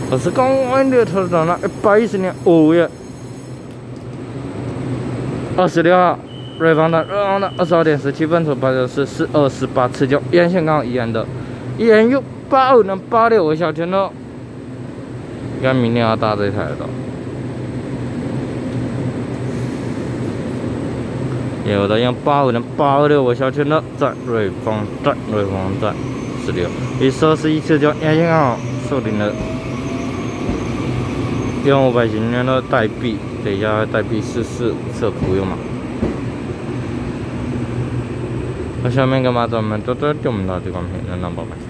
我是刚完的头到那110年5月26号，瑞芳的22点17分，出发的是4218持久沿线港宜兰的ENU 85能86为小天喽，应该明年要搭这台了。有的用85能86为小天乐，在瑞芳站16，以1211持久沿线港设定了。用500型元的代币，等一下代币44测服用嘛。那下面干嘛？咱们都在我们的这款品能宝贝。